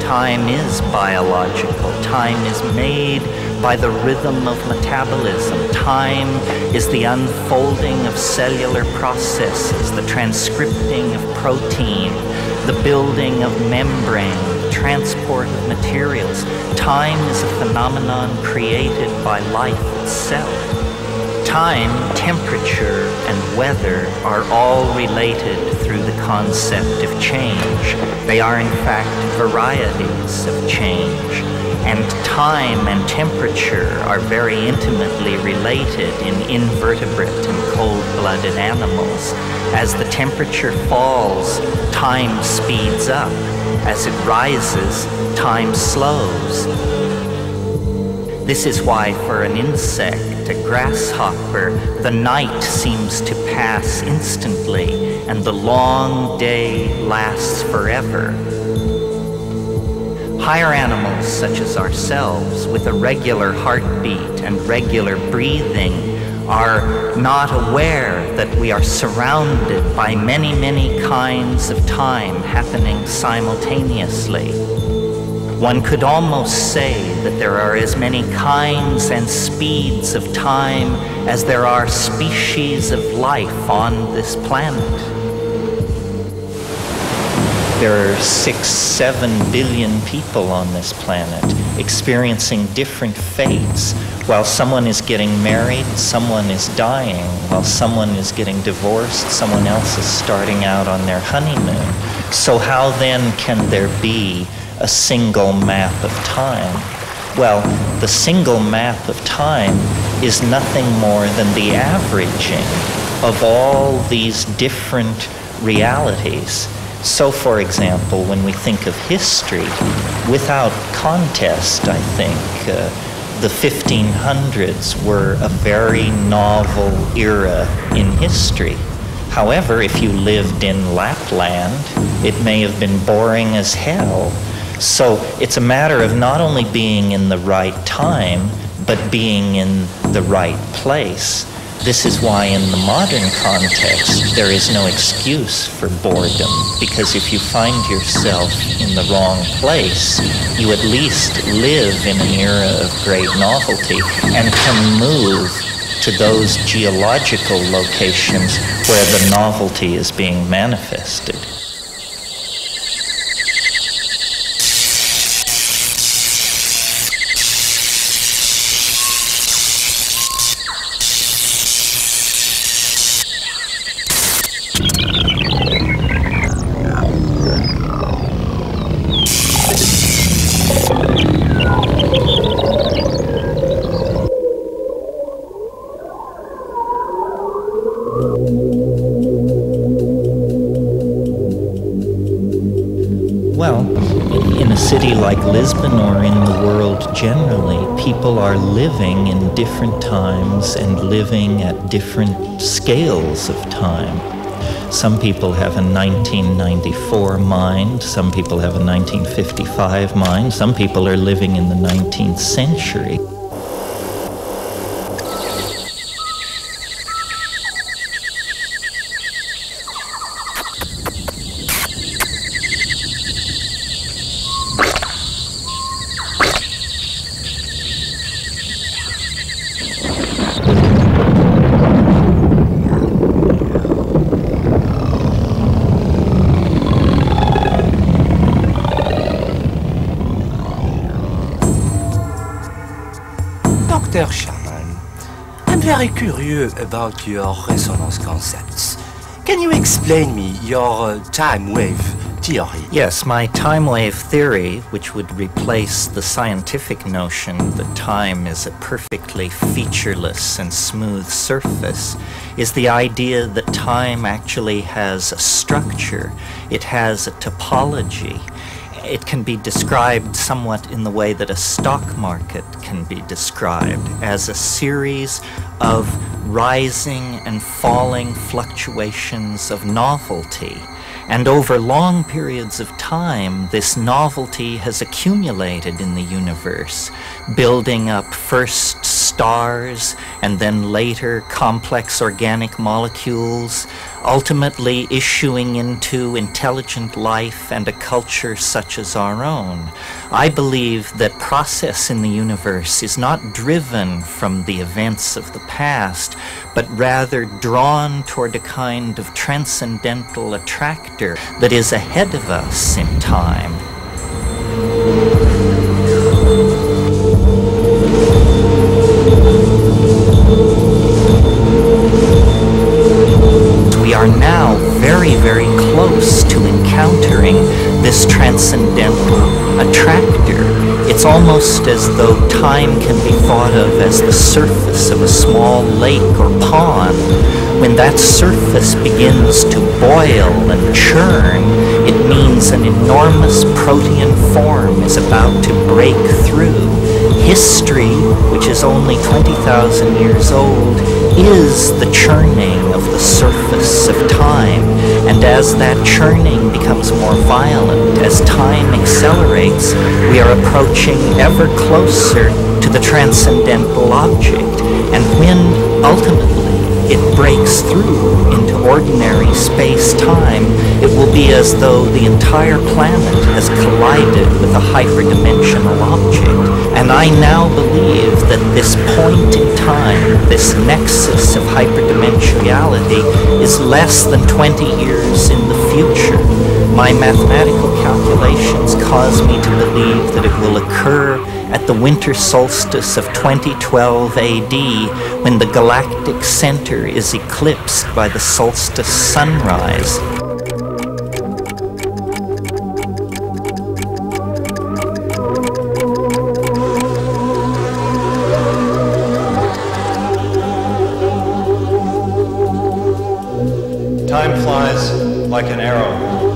time is biological. Time is made by the rhythm of metabolism. Time is the unfolding of cellular processes, the transcripting of protein, the building of membrane, the transport of materials. Time is a phenomenon created by life itself. Time, temperature, and weather are all related through the concept of change. They are in fact varieties of change. And time and temperature are very intimately related in invertebrate and cold-blooded animals. As the temperature falls, time speeds up. As it rises, time slows. This is why for an insect, a grasshopper, the night seems to pass instantly and the long day lasts forever. Higher animals such as ourselves, with a regular heartbeat and regular breathing, are not aware that we are surrounded by many, many kinds of time happening simultaneously. One could almost say that there are as many kinds and speeds of time as there are species of life on this planet. There are 6-7 billion people on this planet experiencing different fates. While someone is getting married, someone is dying. While someone is getting divorced, someone else is starting out on their honeymoon. So how then can there be a single map of time? Well, the single map of time is nothing more than the averaging of all these different realities. So, for example, when we think of history, without contest, I think, the 1500s were a very novel era in history. However, if you lived in Lapland, it may have been boring as hell. So it's a matter of not only being in the right time, but being in the right place. This is why in the modern context, there is no excuse for boredom, because if you find yourself in the wrong place, you at least live in an era of great novelty and can move to those geological locations where the novelty is being manifested. Well, in a city like Lisbon or in the world generally, people are living in different times and living at different scales of time. Some people have a 1994 mind, some people have a 1955 mind, some people are living in the 19th century. Dr. Sharman, I'm very curious about your resonance concepts. Can you explain me your time wave theory? Yes, my time wave theory, which would replace the scientific notion that time is a perfectly featureless and smooth surface, is the idea that time actually has a structure. It has a topology. It can be described somewhat in the way that a stock market can be described, as a series of rising and falling fluctuations of novelty. And over long periods of time, this novelty has accumulated in the universe, building up first stars, and then later complex organic molecules, ultimately issuing into intelligent life and a culture such as our own. I believe that process in the universe is not driven from the events of the past, but rather drawn toward a kind of transcendental attractor that is ahead of us in time. We are now very, very close to encountering this transcendental attractor. It's almost as though time can be thought of as the surface of a small lake or pond. When that surface begins to boil and churn, it means an enormous protean form is about to break through. History, which is only 20,000 years old, is the churning of the surface of time. And as that churning becomes more violent, as time accelerates, we are approaching ever closer to the transcendental object. And when ultimately it breaks through into ordinary space-time, it will be as though the entire planet has collided with a hyperdimensional object. And I now believe that this point in time, this nexus of hyperdimensionality, is less than 20 years in the future. My mathematical calculations cause me to believe that it will occur at the winter solstice of 2012 AD, when the galactic center is eclipsed by the solstice sunrise. Time flies like an arrow.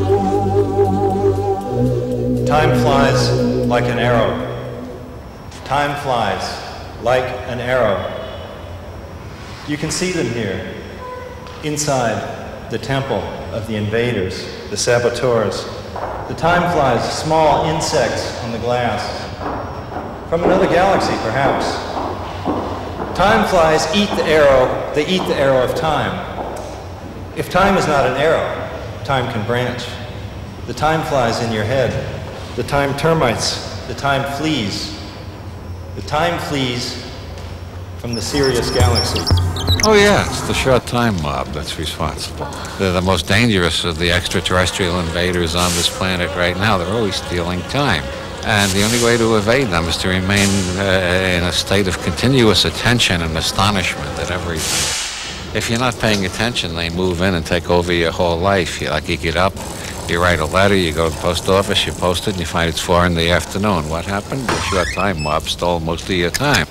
Time flies like an arrow. Time flies like an arrow. You can see them here, inside the temple of the invaders, the saboteurs. The time flies, small insects on the glass. From another galaxy, perhaps. Time flies eat the arrow, they eat the arrow of time. If time is not an arrow, time can branch. The time flies in your head. The time termites, the time flees. The time flees from the Sirius galaxy. Oh yeah, it's the short time mob that's responsible. They're the most dangerous of the extraterrestrial invaders on this planet right now. They're always stealing time. And the only way to evade them is to remain in a state of continuous attention and astonishment at everything. If you're not paying attention, they move in and take over your whole life. You get up, you write a letter, you go to the post office, you post it, and you find it's 4 in the afternoon. What happened? The short time mob stole most of your time.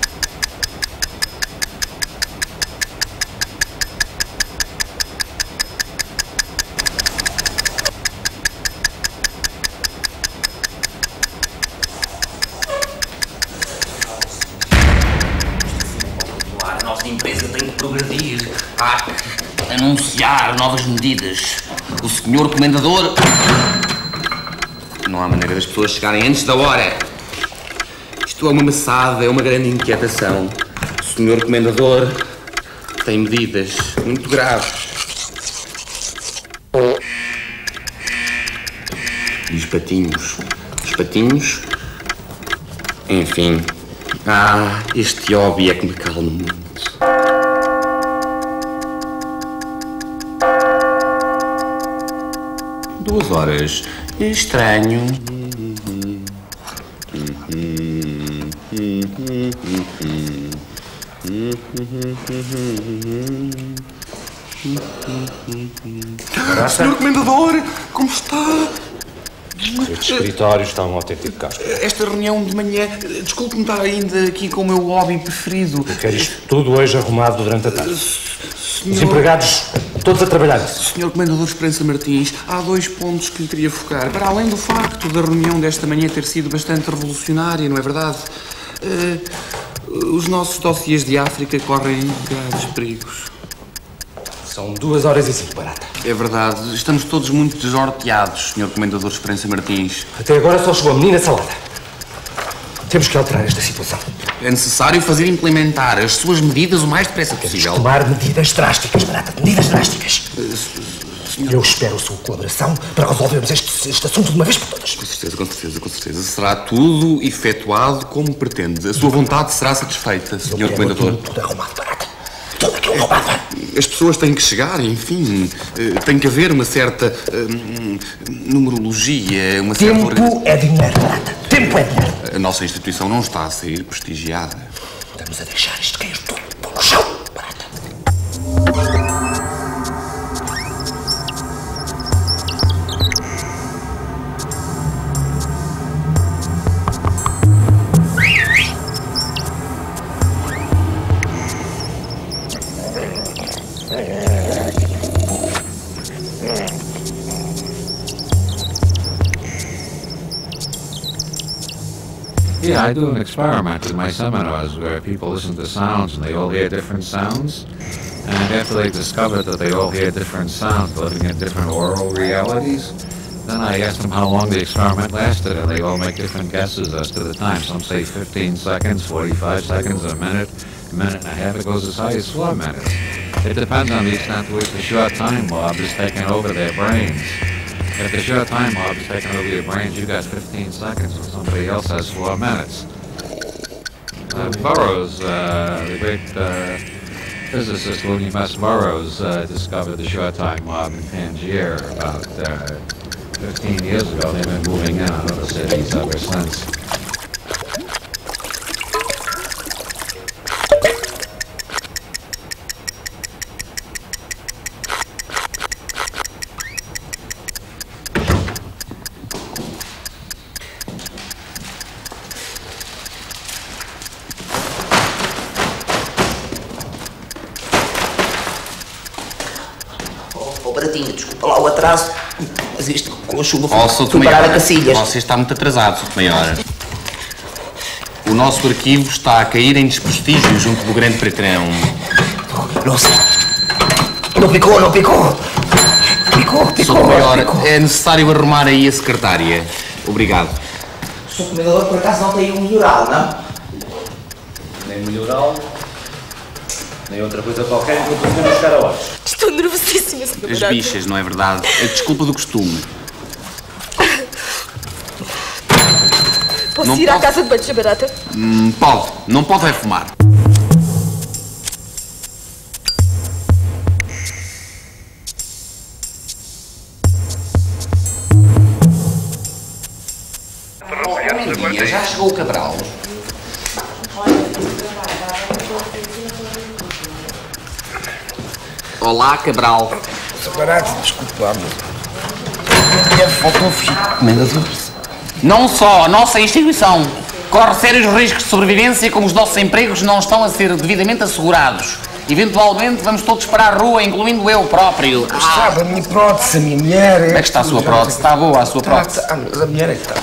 A nossa empresa tem que progredir. Há que anunciar novas medidas. O senhor comendador... Não há maneira das pessoas chegarem antes da hora. Isto é uma maçada, é uma grande inquietação. O senhor comendador tem medidas muito graves. E os patinhos? Os patinhos? Enfim. Este hobby é que me calma muito. 2 horas. Estranho. Senhor Comendador, como está? Estes escritórios estão um autêntico casco. Esta reunião de manhã, desculpe-me estar ainda aqui com o meu hobby preferido. Eu quero isto tudo hoje arrumado durante a tarde. Senhor... Os empregados, todos a trabalhar. Senhor Comendador Esperança Martins, há 2 pontos que lhe queria focar. Para além do facto da reunião desta manhã ter sido bastante revolucionária, não é verdade? Os nossos dossiês de África correm graves perigos. São 2 horas e 5, barata. É verdade. Estamos todos muito desnorteados, Sr. Comendador Esperança Martins. Até agora só chegou a menina salada. Temos que alterar esta situação. É necessário fazer implementar as suas medidas o mais depressa possível. Tomar medidas drásticas, Barata, medidas drásticas. Senhor... Eu espero a sua colaboração para resolvermos este assunto de uma vez por todas. Com certeza, com certeza, com certeza. Será tudo efetuado como pretende. A sua vontade será satisfeita, Sr. Comendador. Tudo arrumado, Barata. Tudo aquilo arrumado. As pessoas têm que chegar, enfim. Tem que haver uma certa numerologia, uma certa... Tempo é dinheiro, Barata. Tempo é dinheiro. A nossa instituição não está a ser prestigiada. Estamos a deixar isto cair tudo no chão, Barata. Yeah, I do an experiment in my seminars where people listen to sounds and they all hear different sounds. And after they discover that they all hear different sounds living in different oral realities, then I ask them how long the experiment lasted, and they all make different guesses as to the time. Some say 15 seconds, 45 seconds, a minute and a half. It goes as high as 4 minutes. It depends on the extent to which the short time mob is taking over their brains. If the short time mob is taking over your brains, you got 15 seconds, and somebody else has 4 minutes. Burroughs, the great physicist William S. Burroughs, discovered the short time mob in Tangier about 15 years ago. They've been moving in on other cities ever since. Baratinho, desculpa lá o atraso, mas isto com a chuva foi parar a Cacilhas. Você está muito atrasado, Sr. Maior. O nosso arquivo está a cair em desprestígio junto do grande pretrão. Nossa, não picou. Sr. Maior, é necessário arrumar aí a secretária. Obrigado. O Sr. Comendador, por acaso, não tem um melhoral, não? Nem melhoral, nem outra coisa qualquer, enquanto podemos chegar a horas. Estou nervosíssima, Sr. As bichas, não é verdade? A desculpa do costume. Posso ir à casa de banho, Sr. Barata? Pode. Não pode é fumar. Já chegou o Cabral. Olá, Cabral. Sr. Barata, desculpa lá, mas... faltou fugir. Comendador. Não só a nossa instituição corre sérios riscos de sobrevivência, como os nossos empregos não estão a ser devidamente assegurados. Eventualmente vamos todos para a rua, incluindo eu próprio. Sabe, a minha prótese, a minha mulher... Como é que está a sua prótese? Está boa a sua prótese? Mas a mulher é que está...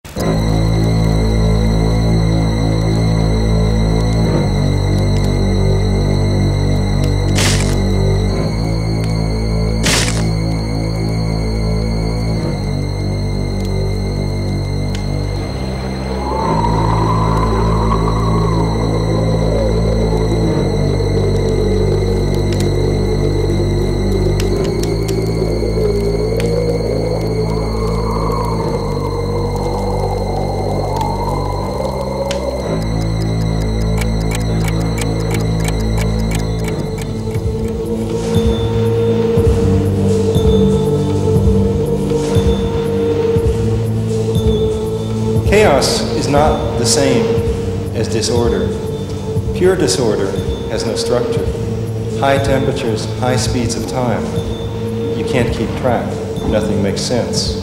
Chaos is not the same as disorder. Pure disorder has no structure. High temperatures, high speeds of time. You can't keep track. Nothing makes sense.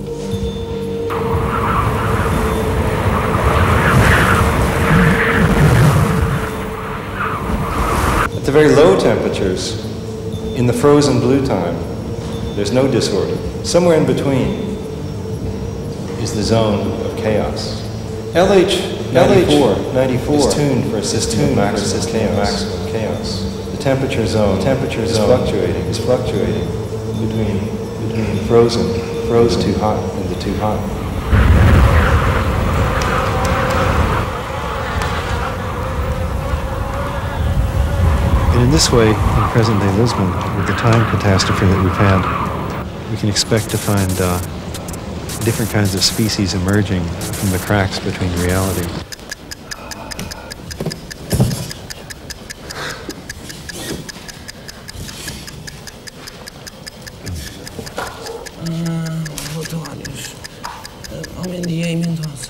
At the very low temperatures, in the frozen blue time, there's no disorder. Somewhere in between is the zone of chaos. LH94 is tuned for a system of maximum chaos. The temperature zone is fluctuating between froze too hot, and the too hot. And in this way, in present-day Lisbon, with the time catastrophe that we've had, we can expect to find different kinds of species emerging from the cracks between reality. Homendia em Mendoza.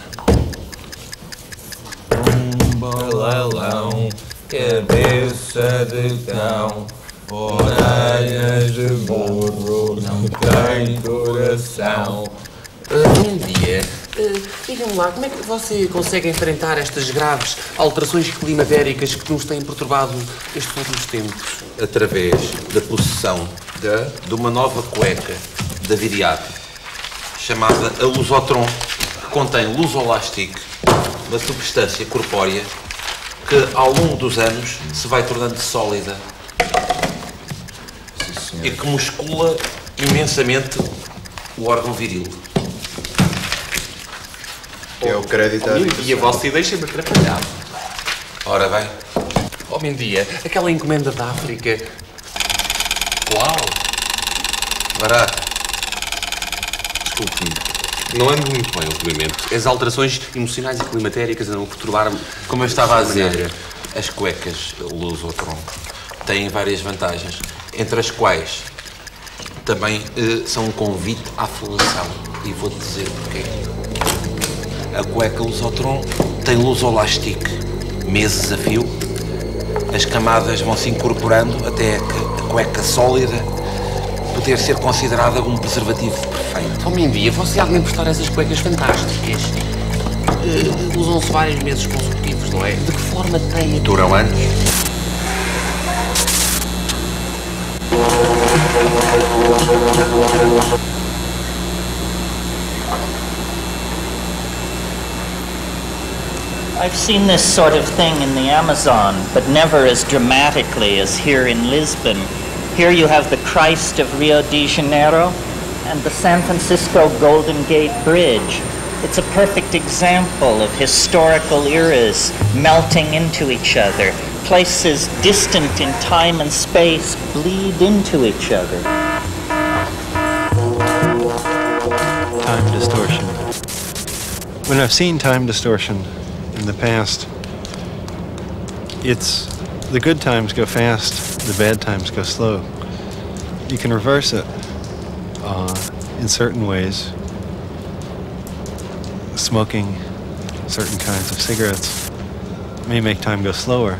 Balão, cabeça de cão, orelhas de burro, não tem coração. Bom dia. Diga-me lá, como é que você consegue enfrentar estas graves alterações climatéricas que nos têm perturbado estes últimos tempos? Através da possessão de uma nova cueca da Viriato, chamada a Lusotron, que contém lusolastic, uma substância corpórea que ao longo dos anos se vai tornando sólida e que muscula imensamente o órgão viril. Que é o crédito à habitação. E a você deixa-me atrapalhar. Ora bem. Homem dia, aquela encomenda da África. Uau! Barato. Desculpe-me. Não ando muito bem ultimamente. As alterações emocionais e climatéricas andam a perturbar-me. Como eu estava a dizer, as cuecas Lusotron têm várias vantagens, entre as quais também são um convite à felação. E vou-te dizer porquê. A cueca Lusotron tem lusolastic, meses a fio. As camadas vão se incorporando até que a cueca sólida poder ser considerada um preservativo perfeito. Homem dia, você há de me emprestar essas cuecas fantásticas. Usam-se vários meses consecutivos, não é? De que forma tem? Duram anos. I've seen this sort of thing in the Amazon, but never as dramatically as here in Lisbon. Here you have the Christ of Rio de Janeiro and the San Francisco Golden Gate Bridge. It's a perfect example of historical eras melting into each other. Places distant in time and space bleed into each other. Time distortion. When I've seen time distortion in the past, it's the good times go fast, the bad times go slow. You can reverse it in certain ways. Smoking certain kinds of cigarettes may make time go slower.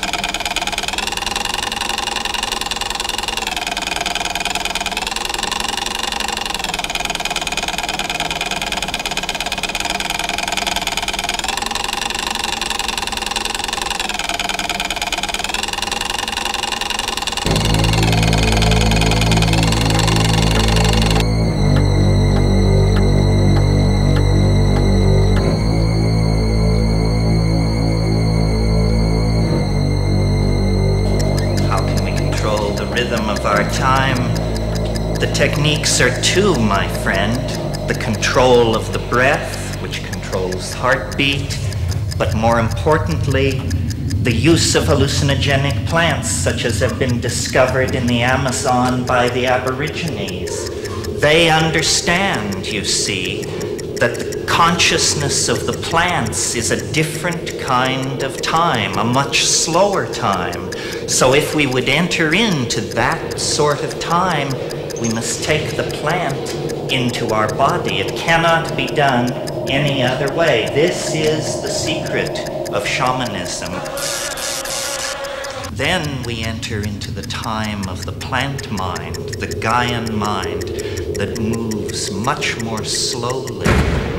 The techniques are two, my friend. The control of the breath, which controls heartbeat, but more importantly, the use of hallucinogenic plants such as have been discovered in the Amazon by the Aborigines. They understand, you see, that the consciousness of the plants is a different kind of time, a much slower time. So if we would enter into that sort of time, we must take the plant into our body. It cannot be done any other way. This is the secret of shamanism. Then we enter into the time of the plant mind, the Gaian mind, that moves much more slowly.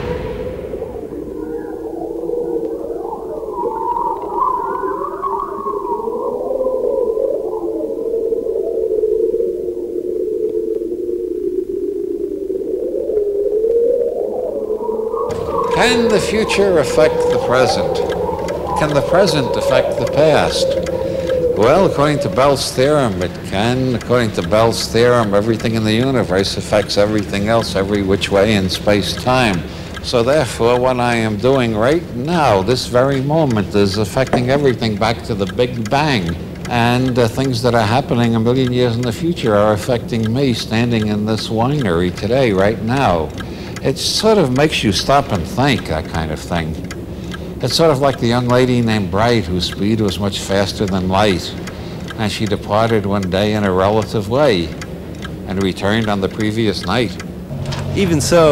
Can the future affect the present? Can the present affect the past? Well, according to Bell's theorem, it can. According to Bell's theorem, everything in the universe affects everything else every which way in space-time. So therefore, what I am doing right now, this very moment, is affecting everything back to the Big Bang. And things that are happening a million years in the future are affecting me standing in this winery today, right now. It sort of makes you stop and think, that kind of thing. It's sort of like the young lady named Bright, whose speed was much faster than light. And she departed one day in a relative way and returned on the previous night. Even so,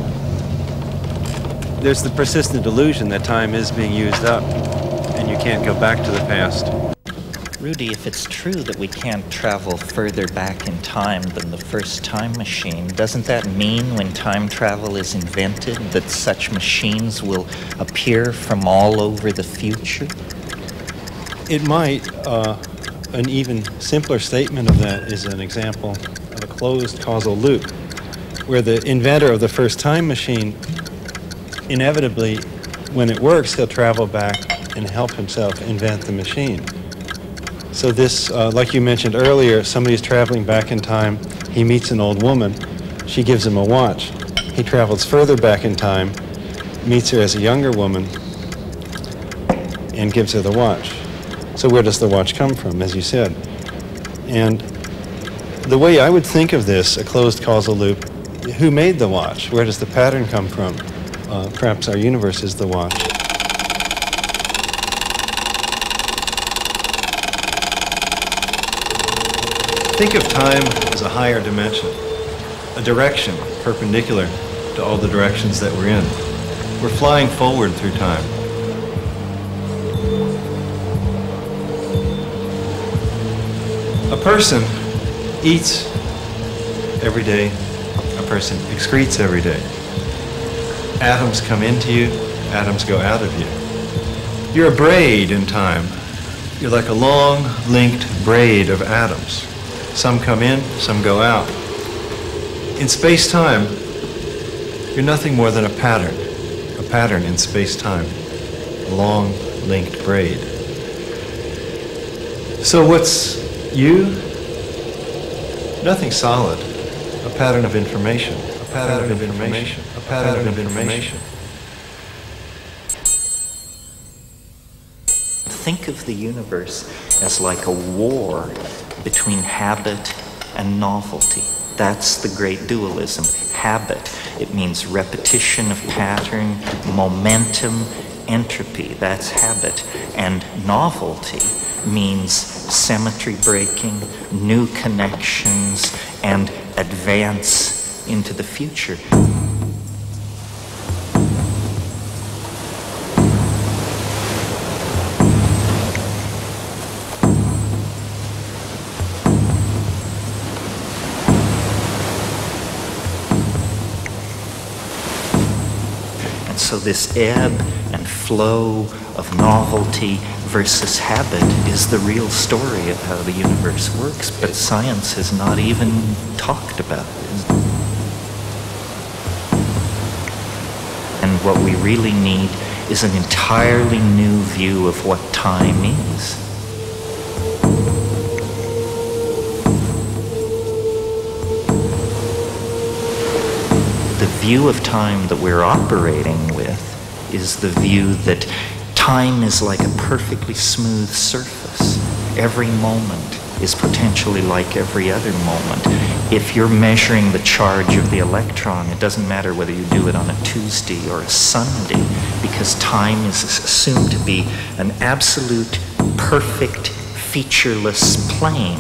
there's the persistent illusion that time is being used up and you can't go back to the past. Rudy, if it's true that we can't travel further back in time than the first time machine, doesn't that mean when time travel is invented that such machines will appear from all over the future? It might. An even simpler statement of that is an example of a closed causal loop, where the inventor of the first time machine, inevitably, when it works, he'll travel back and help himself invent the machine. So this, like you mentioned earlier, somebody's traveling back in time, he meets an old woman, she gives him a watch. He travels further back in time, meets her as a younger woman, and gives her the watch. So where does the watch come from, as you said? And the way I would think of this, a closed causal loop, who made the watch? Where does the pattern come from? Perhaps our universe is the watch. Think of time as a higher dimension, a direction perpendicular to all the directions that we're in. We're flying forward through time. A person eats every day, a person excretes every day. Atoms come into you, atoms go out of you. You're a braid in time. You're like a long, linked braid of atoms. Some come in, some go out. In space-time, you're nothing more than a pattern in space-time, a long, linked braid. So what's you? Nothing solid, a pattern of information, a pattern of information, a pattern of information. Think of the universe as like a war between habit and novelty. That's the great dualism. Habit, it means repetition of pattern, momentum, entropy, that's habit. And novelty means symmetry breaking, new connections, and advance into the future. So this ebb and flow of novelty versus habit is the real story of how the universe works, but science has not even talked about it. And what we really need is an entirely new view of what time is. The view of time that we're operating with is the view that time is like a perfectly smooth surface. Every moment is potentially like every other moment. If you're measuring the charge of the electron, it doesn't matter whether you do it on a Tuesday or a Sunday, because time is assumed to be an absolute, perfect, featureless plane.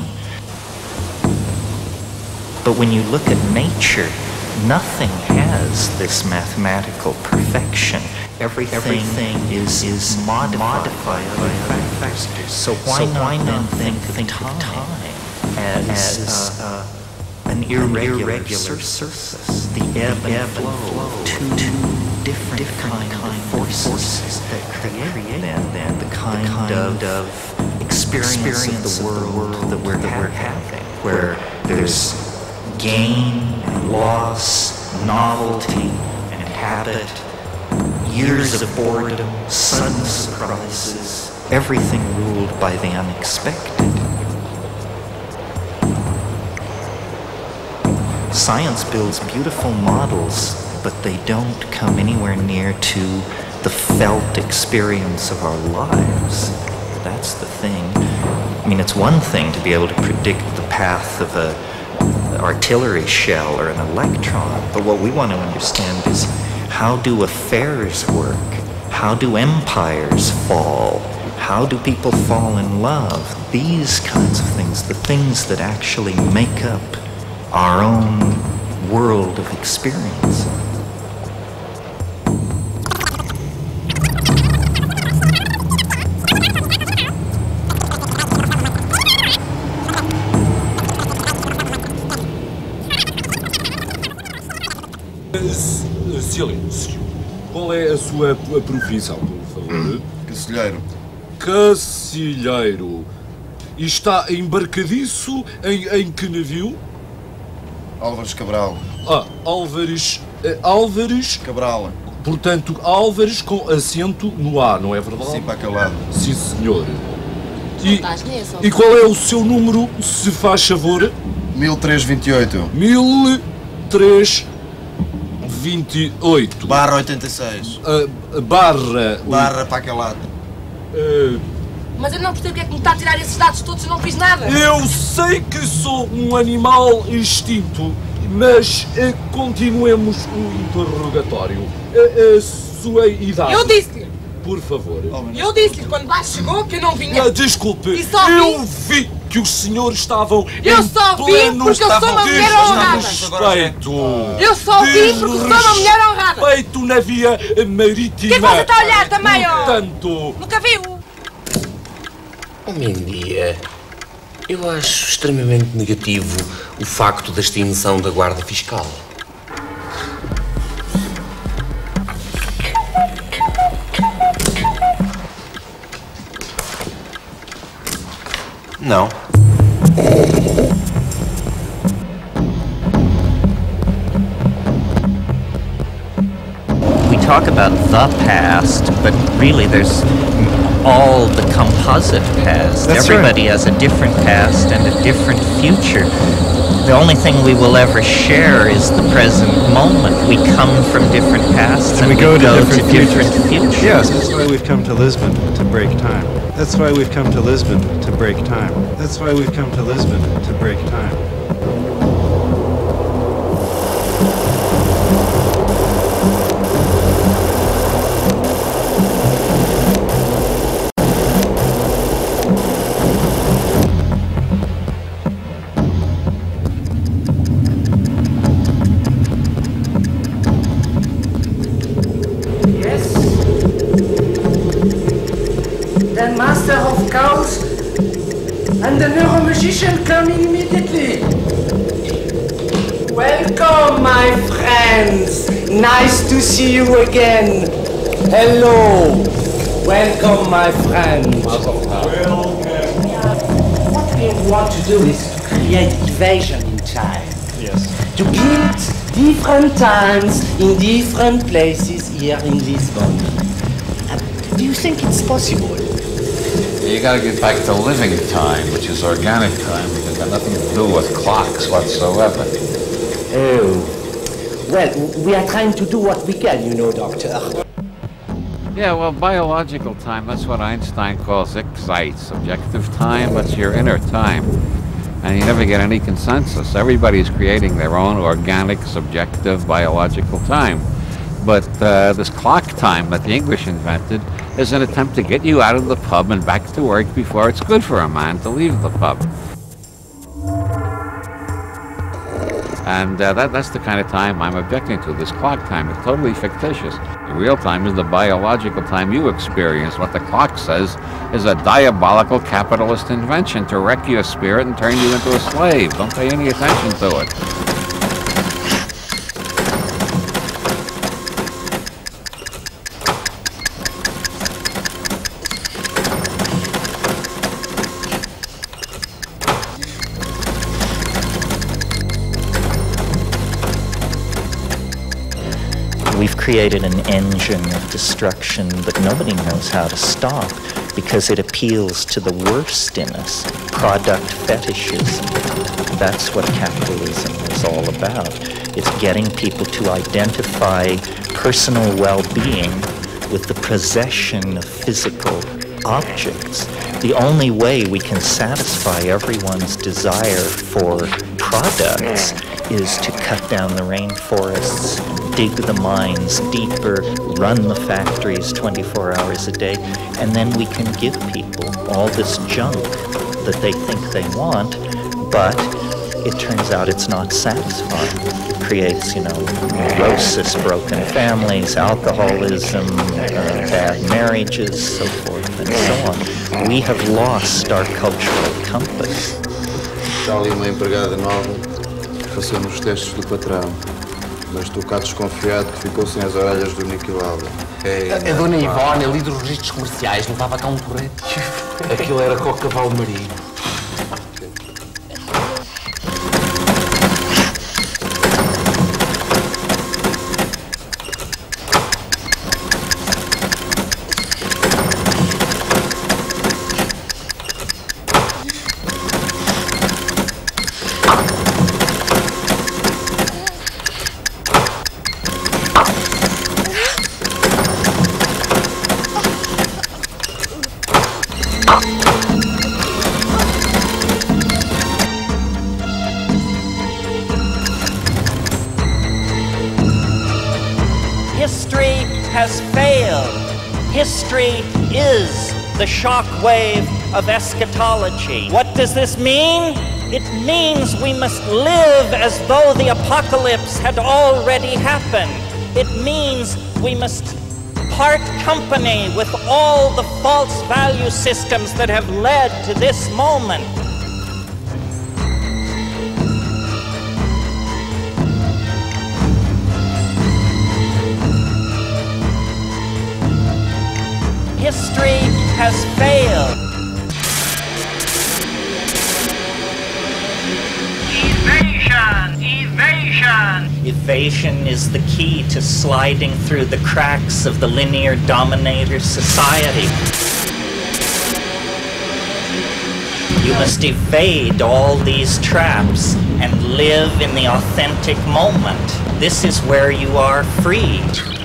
But when you look at nature, nothing has this mathematical perfection. Everything is modified by factors. So why not think of time as an irregular surface? The ebb and flow, two different kind of forces that create then the kind of experience of the world that we're having, where there's gain and loss, novelty and habit, years of boredom, sudden surprises, everything ruled by the unexpected. Science builds beautiful models, but they don't come anywhere near to the felt experience of our lives. That's the thing. I mean, it's one thing to be able to predict the path of an artillery shell or an electron, but what we want to understand is how do affairs work? How do empires fall? How do people fall in love? These kinds of things, the things that actually make up our own world of experience. Silêncio. Qual é a sua profissão, por favor? Cacilheiro. Cacilheiro. E está embarcadiço em que navio? Álvares Cabral. Álvares... Cabral. Portanto, Álvares com acento no A, não é verdade? Sim, para aquele lado. Sim, senhor. E qual é o seu número, se faz favor? 1328. 1328. Barra 86. Barra para aquele lado. Mas eu não percebo porque é que me está a tirar esses dados todos e não fiz nada. Eu sei que sou um animal extinto, mas continuemos o interrogatório. A sua idade. Eu disse-lhe. Por favor. Eu disse-lhe quando lá chegou que eu não vinha. Desculpe, eu vi que os senhores estavam Eu só vi porque eu sou uma mulher honrada. Respeito. Eu só vi porque sou uma mulher honrada. Respeito na via marítima. O que é que você está a olhar também, ó? Portanto... Nunca viu? Mendia, eu acho extremamente negativo o facto da extinção da Guarda Fiscal. Não. We talk about the past, but really there's all the composite past. That's Everybody has a different past and a different future. The only thing we will ever share is the present moment. We come from different pasts and we go to different futures. Yes, that's why we've come to Lisbon, to break time. That's why we've come to Lisbon, to break time. That's why we've come to Lisbon, to break time. Master of Chaos and the Neuromagician coming immediately. Welcome, my friends. Nice to see you again. Hello. Welcome, my friends. What we want to do is to create evasion in time. Yes. To build different times in different places here in Lisbon. Do you think it's possible? You gotta get back to living time, which is organic time, because it's got nothing to do with clocks whatsoever. Oh. Well, we are trying to do what we can, you know, Doctor. Yeah, well, biological time, that's what Einstein calls Zeit, subjective time, that's your inner time. And you never get any consensus. Everybody's creating their own organic, subjective, biological time. But this clock time that the English invented is an attempt to get you out of the pub and back to work before it's good for a man to leave the pub. And that's the kind of time I'm objecting to, this clock time. It's totally fictitious. The real time is the biological time you experience. What the clock says is a diabolical capitalist invention to wreck your spirit and turn you into a slave. Don't pay any attention to it. We've created an engine of destruction that nobody knows how to stop because it appeals to the worst in us, product fetishism. That's what capitalism is all about. It's getting people to identify personal well-being with the possession of physical objects. The only way we can satisfy everyone's desire for products is to cut down the rainforests, dig the mines deeper, run the factories 24 hours a day, and then we can give people all this junk that they think they want, but it turns out it's not satisfying. It creates, neurosis, broken families, alcoholism, bad marriages, so forth and so on. We have lost our cultural compass. Está ali uma empregada nova, passou nos testes do patrão, mas estou cá desconfiado que ficou sem as orelhas do Niquilada. A dona Ivone, ali dos registros comerciais, não estava cá um corretivo. Aquilo era com o cavalo marinho. History has failed. History is the shock wave of eschatology. What does this mean? It means we must live as though the apocalypse had already happened. It means we must part company with all the false value systems that have led to this moment. History has failed. Evasion! Evasion! Evasion is the key to sliding through the cracks of the linear dominator society. You must evade all these traps and live in the authentic moment. This is where you are free.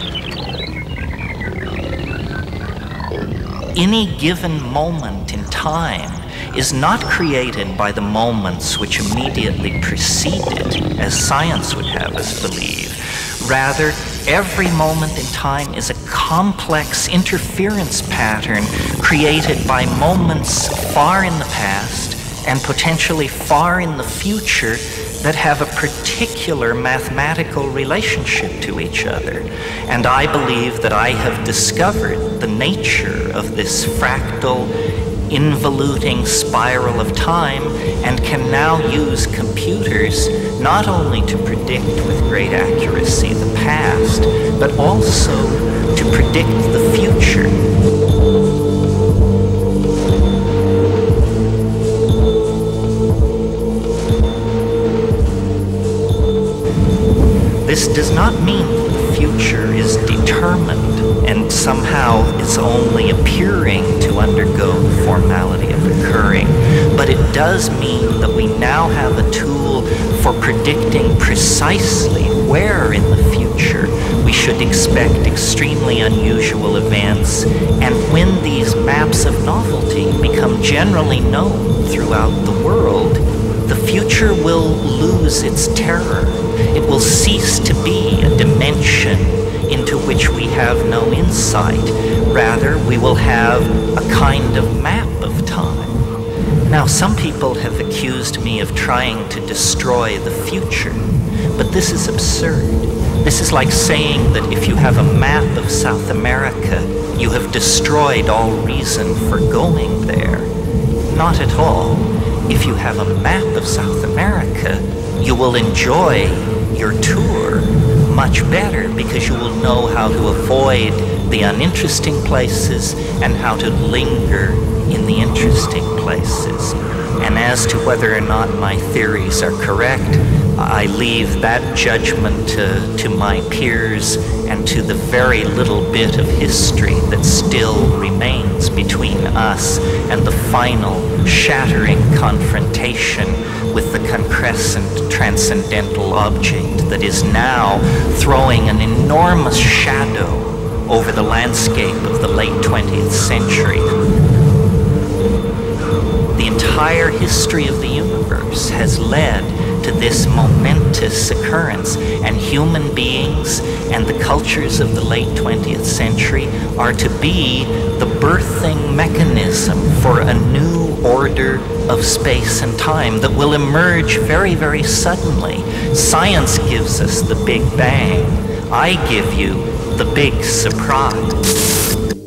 Any given moment in time is not created by the moments which immediately precede it, as science would have us believe. Rather, every moment in time is a complex interference pattern created by moments far in the past and potentially far in the future that have a particular mathematical relationship to each other. And I believe that I have discovered the nature of this fractal, involuting spiral of time and can now use computers not only to predict with great accuracy the past, but also to predict the future. This does not mean the future is determined and somehow is only appearing to undergo the formality of occurring, but it does mean that we now have a tool for predicting precisely where in the future we should expect extremely unusual events, and when these maps of novelty become generally known throughout the world, the future will lose its terror. It will cease to be a dimension into which we have no insight. Rather, we will have a kind of map of time. Now, some people have accused me of trying to destroy the future, but this is absurd. This is like saying that if you have a map of South America, you have destroyed all reason for going there. Not at all. If you have a map of South America, you will enjoy your tour much better because you will know how to avoid the uninteresting places and how to linger in the interesting places. And as to whether or not my theories are correct, I leave that judgment to my peers and to the very little bit of history that still remains between us and the final shattering confrontation with the concrescent transcendental object that is now throwing an enormous shadow over the landscape of the late 20th century. entire history of the universe has led to this momentous occurrence, and human beings and the cultures of the late 20th century are to be the birthing mechanism for a new order of space and time that will emerge very, very suddenly. Science gives us the Big Bang. I give you the big surprise.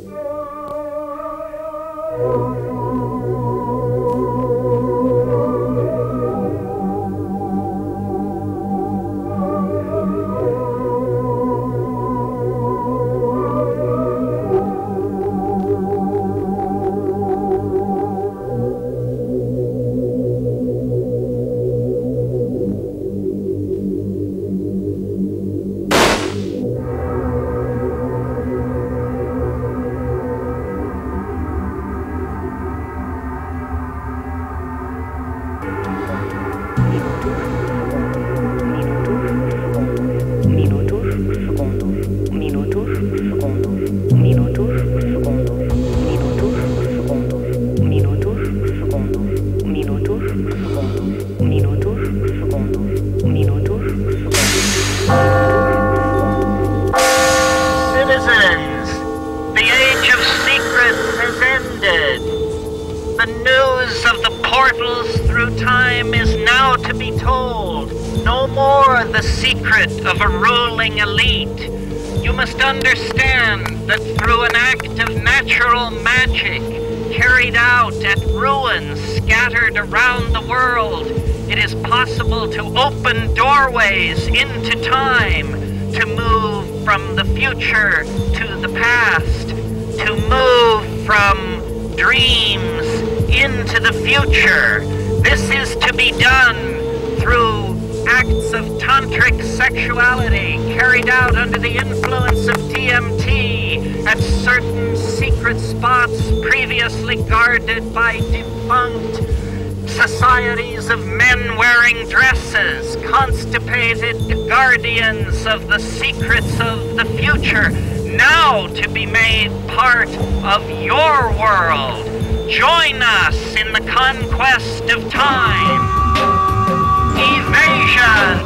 Into time, to move from the future to the past, to move from dreams into the future. This is to be done through acts of tantric sexuality carried out under the influence of DMT at certain secret spots previously guarded by defunct societies of men wearing dresses, constipated guardians of the secrets of the future, now to be made part of your world. Join us in the conquest of time. Evasion!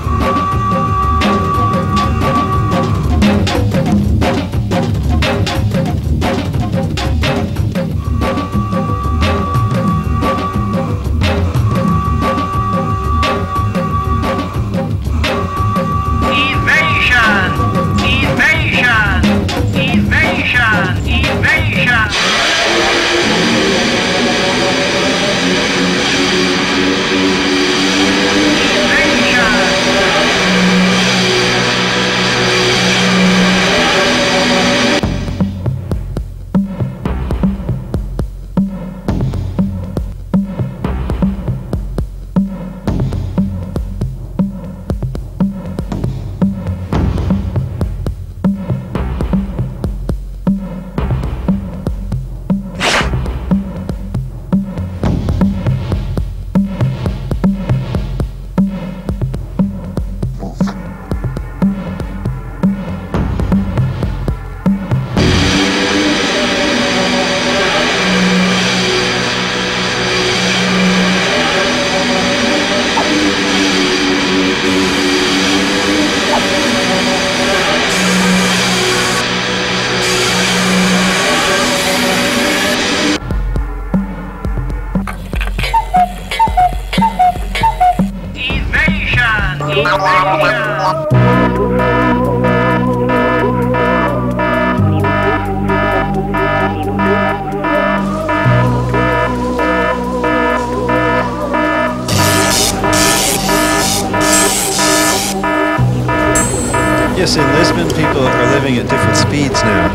Yes, in Lisbon, people are living at different speeds now.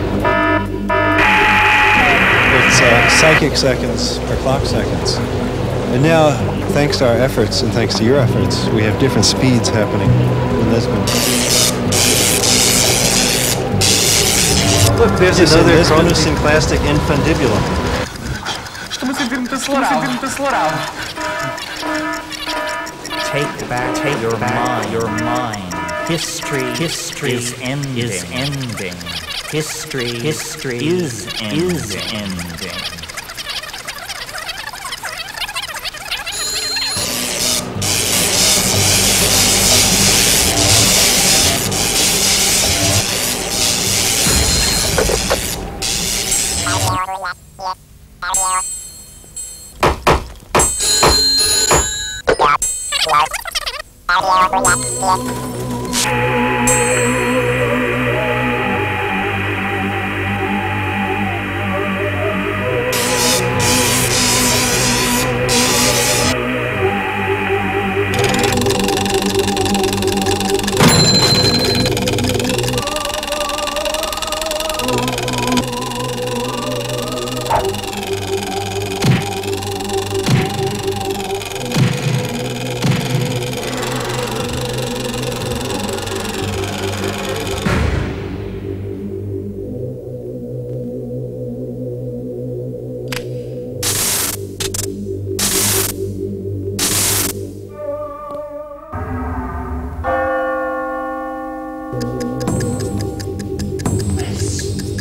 It's psychic seconds or clock seconds. And now, thanks to our efforts and thanks to your efforts, we have different speeds happening in Lisbon. Look, there's another chronosynclastic infundibulum. Estou-me a sentir muito acelerado. Take back your mind. History is ending. History is ending.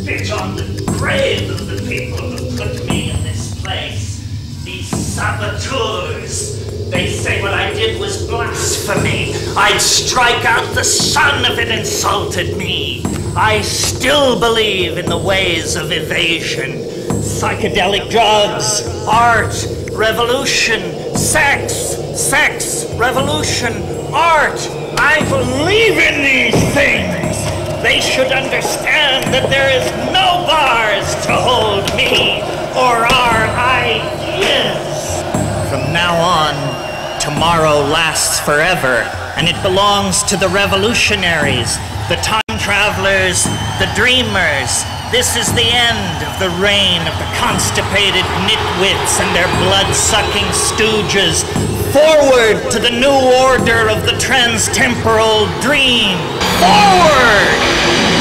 spit on the grave of the people who put me in this place. These saboteurs. They say what I did was blasphemy. I'd strike out the sun if it insulted me. I still believe in the ways of evasion. Psychedelic drugs, art, revolution, sex, revolution, art. I believe in these things. They should understand that there is no bars to hold me or our ideas. From now on, tomorrow lasts forever, and it belongs to the revolutionaries, the time travelers, the dreamers. This is the end of the reign of the constipated nitwits and their blood-sucking stooges. Forward to the new order of the trans-temporal dream. Forward!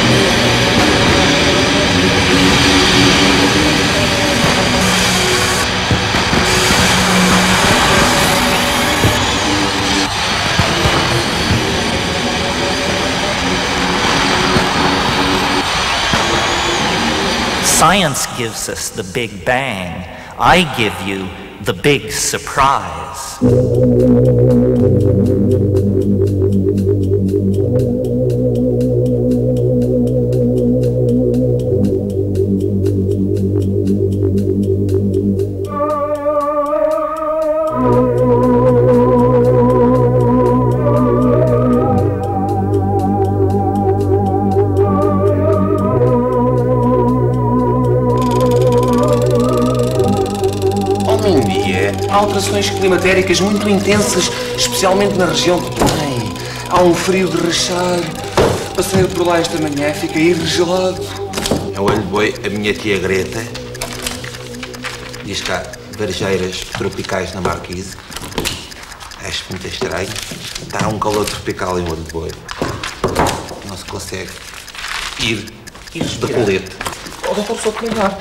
Science gives us the Big Bang. I give you the big surprise. Há alterações climatéricas muito intensas, especialmente na região do Belém. Há um frio de rachar. Passei por lá esta manhã, fiquei gelado. Eu olho boi a minha tia Greta. Diz cá, varjeiras tropicais na Marquise. Acho muito estranho. Está um calor tropical em olho de boi. Não se consegue ir de colete. Oh, doutor, só comandar.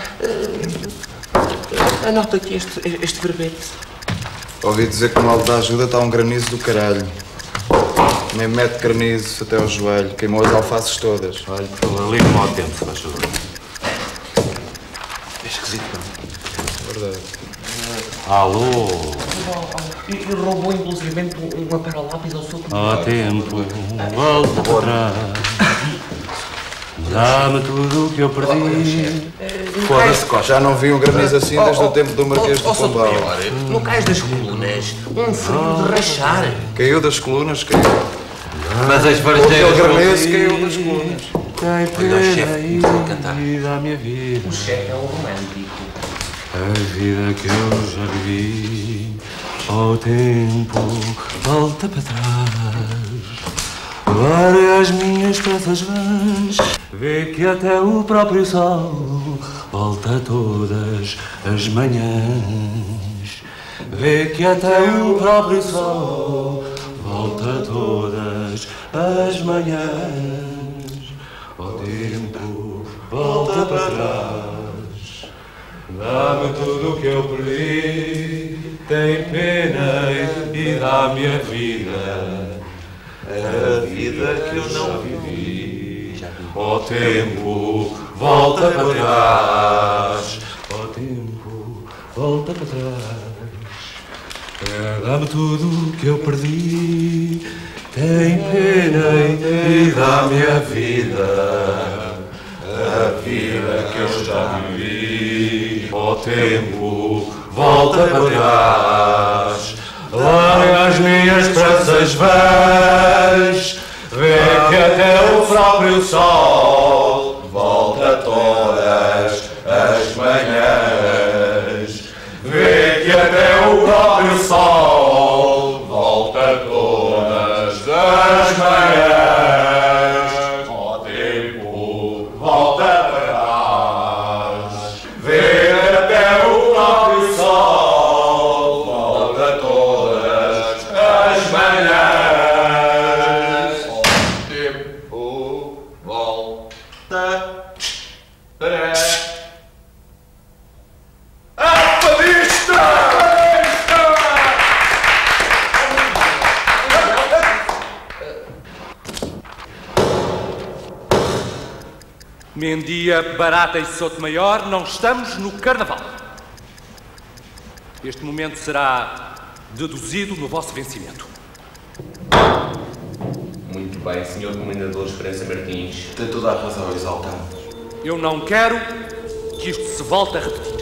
Anota aqui este verbete. Ouvi dizer que no Alto da Ajuda está um granizo do caralho. Nem mete granizo até ao joelho. Queimou as alfaces todas. Olha, por favor, liga-me ao tempo, se faz favor. É esquisito, não? Verdade. Alô? E roubou inclusivamente uma para-lápis ao seu Há tempo, volta para trás. Dá-me tudo o que eu perdi. Foda-se, Costa. Já não vi um granizo assim desde o tempo do Marquês de Pombal. No cais das colunas, um frio de rachar. Caiu das colunas, caiu. Mas as varjeiras... O granizo caiu das colunas. Olha o chefe cantar. A minha vida. O chefe é um romântico. A vida que eu já vivi, ao tempo, volta para trás. Várias minhas peças vãs, vê que até o próprio sol volta todas as manhãs. Vê que até o próprio sol volta todas as manhãs. Ao tempo, volta para trás. Dá-me tudo o que eu perdi, tem pena e dá-me a vida. A vida que eu não vivi. Ó tempo, volta para trás. Ó tempo, volta para trás. Dá-me tudo o que eu perdi. Tem pena e dá-me a vida. A vida que eu já vivi. Ó tempo, volta para trás. Larga as minhas esperanças vãs, vê que até o próprio sol volta todas as manhãs. Vê que até o próprio sol volta todas as manhãs. Ó tempo, volta para trás. Vê que até o próprio sol volta todas as manhãs. Ó tempo, volta para... Mendia, Barata e Sotomayor, não estamos no Carnaval. Este momento será deduzido no vosso vencimento. Muito bem, Sr. Comendador Esperança Martins. Tem toda a razão, exaltado. Eu não quero que isto se volte a repetir.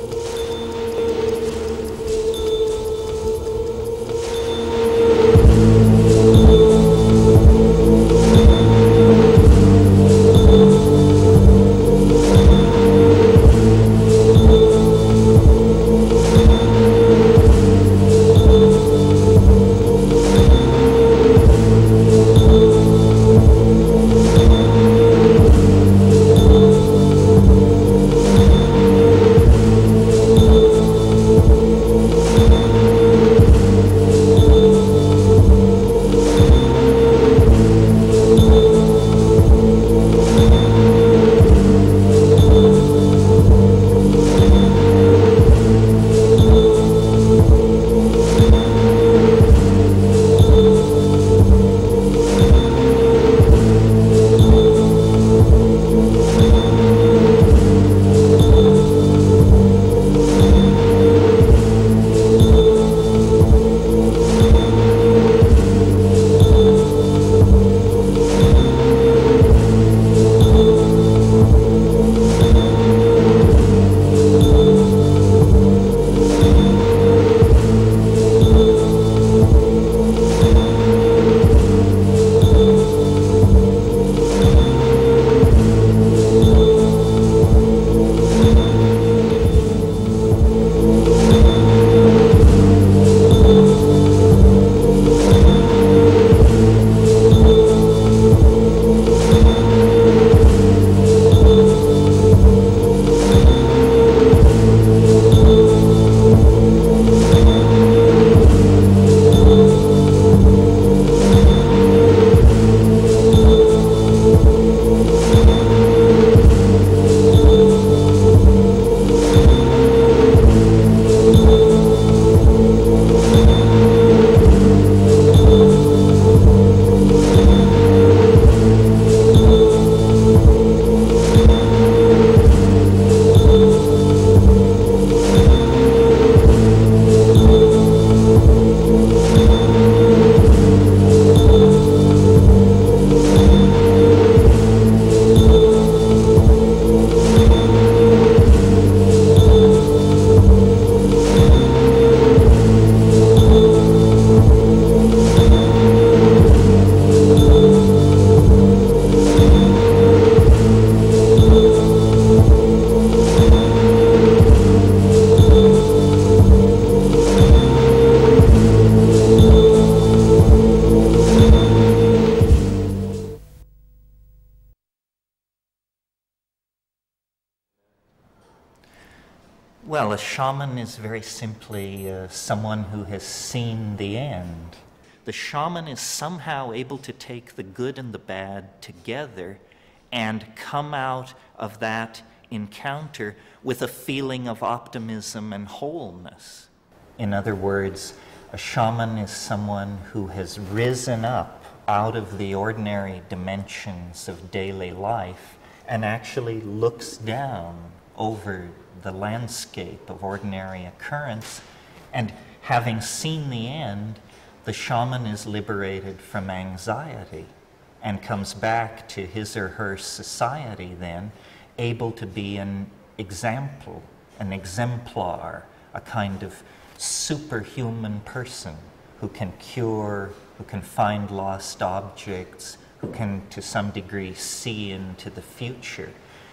Well, a shaman is very simply someone who has seen the end. The shaman is somehow able to take the good and the bad together and come out of that encounter with a feeling of optimism and wholeness. In other words, a shaman is someone who has risen up out of the ordinary dimensions of daily life and actually looks down over the landscape of ordinary occurrence, and having seen the end, the shaman is liberated from anxiety and comes back to his or her society then, able to be an example, an exemplar, a kind of superhuman person who can cure, who can find lost objects, who can to some degree see into the future.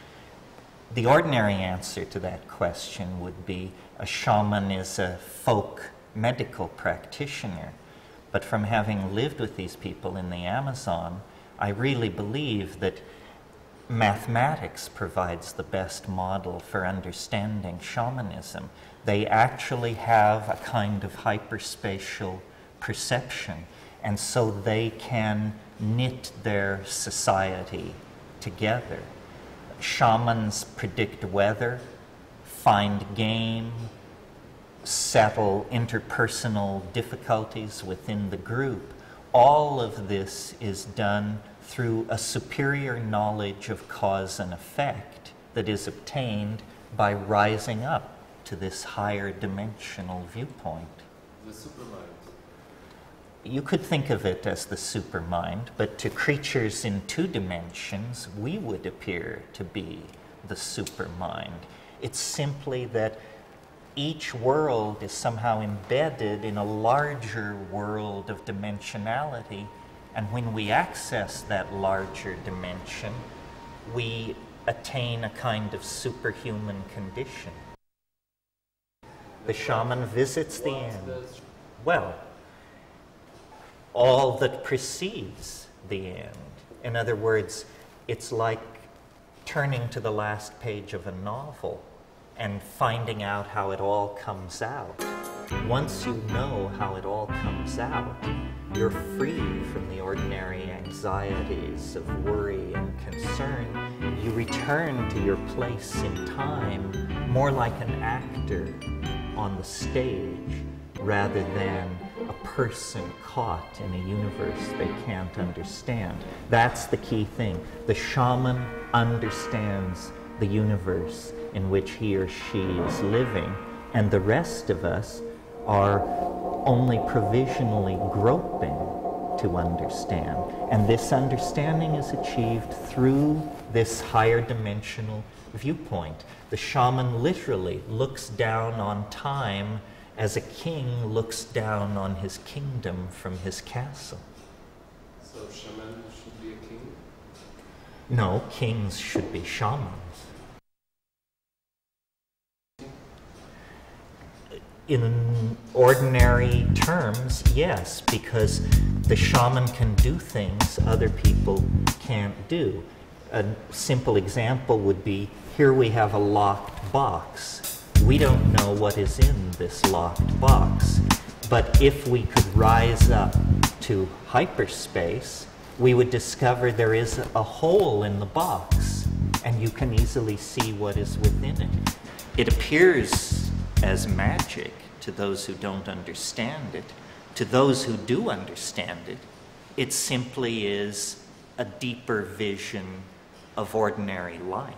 The ordinary answer to that question would be a shaman is a folk medical practitioner. But from having lived with these people in the Amazon, I really believe that mathematics provides the best model for understanding shamanism. They actually have a kind of hyperspatial perception, and so they can knit their society together. Shamans predict weather, find game, settle interpersonal difficulties within the group. All of this is done through a superior knowledge of cause and effect that is obtained by rising up to this higher dimensional viewpoint. The supermind. You could think of it as the supermind, but to creatures in 2 dimensions, we would appear to be the supermind. It's simply that each world is somehow embedded in a larger world of dimensionality, and when we access that larger dimension, we attain a kind of superhuman condition. The shaman visits the end. Well, all that precedes the end. In other words, it's like turning to the last page of a novel and finding out how it all comes out. Once you know how it all comes out, you're free from the ordinary anxieties of worry and concern. You return to your place in time more like an actor on the stage rather than a person caught in a universe they can't understand. That's the key thing. The shaman understands the universe in which he or she is living, and the rest of us are only provisionally groping to understand. And this understanding is achieved through this higher dimensional viewpoint. The shaman literally looks down on time as a king looks down on his kingdom from his castle. So shaman should be a king? No, kings should be shamans. In ordinary terms, yes, because the shaman can do things other people can't do. A simple example would be, here we have a locked box. We don't know what is in this locked box, but if we could rise up to hyperspace, we would discover there is a hole in the box, and you can easily see what is within it. It appears as magic to those who don't understand it. To those who do understand it, it simply is a deeper vision of ordinary life.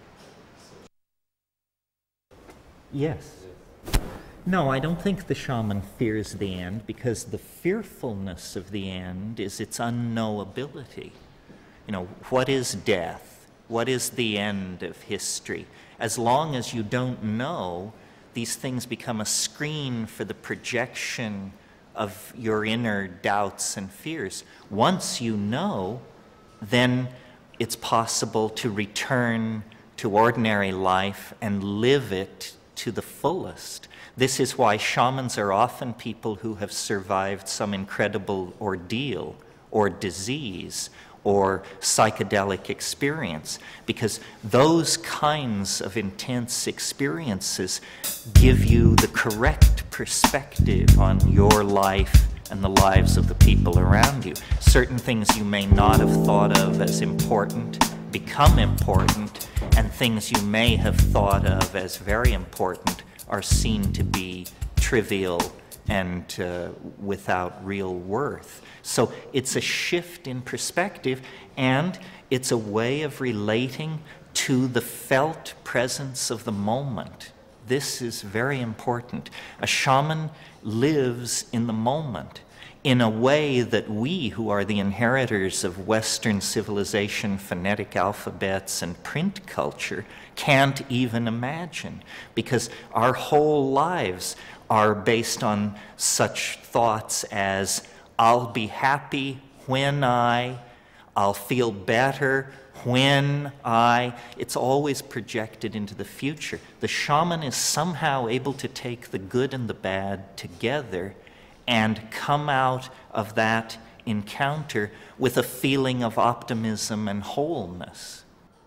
Yes. No, I don't think the shaman fears the end, because the fearfulness of the end is its unknowability. You know, what is death? What is the end of history? As long as you don't know, these things become a screen for the projection of your inner doubts and fears. Once you know, then it's possible to return to ordinary life and live it to the fullest. This is why shamans are often people who have survived some incredible ordeal or disease or psychedelic experience, because those kinds of intense experiences give you the correct perspective on your life and the lives of the people around you. Certain things you may not have thought of as important become important, and things you may have thought of as very important are seen to be trivial and without real worth. So it's a shift in perspective, and it's a way of relating to the felt presence of the moment. This is very important. A shaman lives in the moment in a way that we, who are the inheritors of Western civilization, phonetic alphabets, and print culture, can't even imagine, because our whole lives are based on such thoughts as, I'll be happy when I'll feel better when it's always projected into the future. The shaman is somehow able to take the good and the bad together and come out of that encounter with a feeling of optimism and wholeness.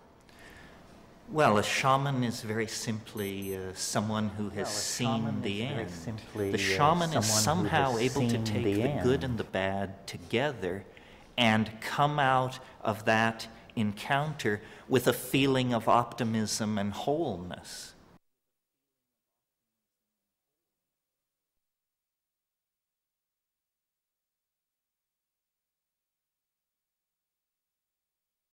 Well, a shaman is very simply someone who has seen the end. The shaman is somehow able to take the good and the bad together and come out of that encounter with a feeling of optimism and wholeness.